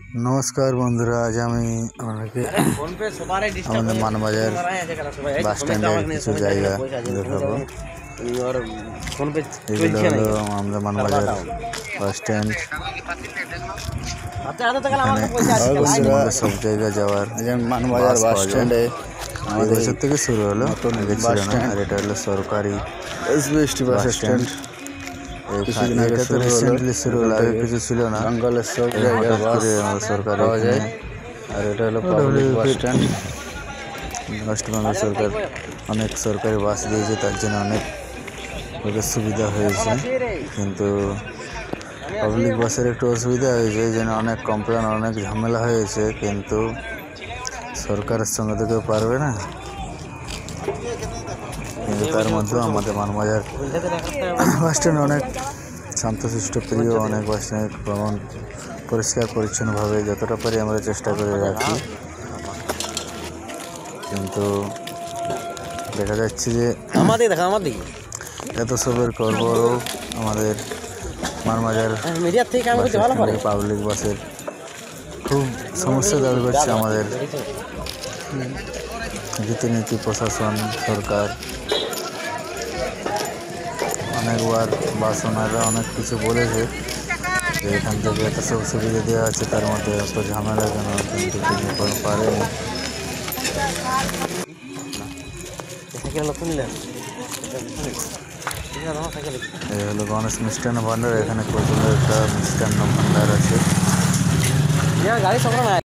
नमस्कार बंधुरा आज मानबाजार बास स्टैंडেर किछु जायगा देखाबो। एगुलो हलो आमाদের मानबाजार बास स्टैंड। এখানে सब জায়গা যাওয়ার মানবাজার বাস স্ট্যান্ডে আমাদের বছর থেকে শুরু হলো, আগে ছিল না। আর এটা হলো সরকারি এসবিএসটি বাস স্ট্যান্ড। এটা তো রিসেন্টলি শুরু হলো, আগে কিছু ছিল না। বাঙ্গালের সব জায়গায় বাস সরকারি পাওয়া যায়। আর এটা হলো পাবলিক বাস স্ট্যান্ড। ওয়েস্টবেঙ্গল সরকার অনেক সরকারি বাস দিয়েছে, তার জন্য অনেক সুবিধা হয়েছে। কিন্তু পাবলিক বাসের একটু অসুবিধা হয়েছে, এই জন্য অনেক কমপ্লেন, অনেক ঝামেলা হয়েছে। কিন্তু সরকারের সঙ্গে তো কেউ পারবে না। কিন্তু তার মধ্যেও আমাদের মানবাজার বাস স্ট্যান্ড অনেক শান্তশিষ্ট প্রিয়, অনেক বাস স্ট্যান্ড ভ্রমণ পরিষ্কার পরিচ্ছন্নভাবে যতটা পারি আমরা চেষ্টা করে রাখি। কিন্তু দেখা যাচ্ছে যে এত সবের করবরও আমাদের মানবাজার পাবলিক বাসের খুব সমস্যা দাবি করছে। আমাদের রীতিনীতি, প্রশাসন, সরকার অনেকবার বাস ওনারা অনেক কিছু বলেছে যে এখান থেকে এত সব সুবিধা দেওয়া আছে, তার মধ্যে এত ঝামেলা কেন, কিন্তু কিছু পারেনি। এই হলো গণেশ মিষ্টান্ন ভান্ডার। এখানে প্রচুর একটা মিষ্টান্ন ভান্ডার আছে।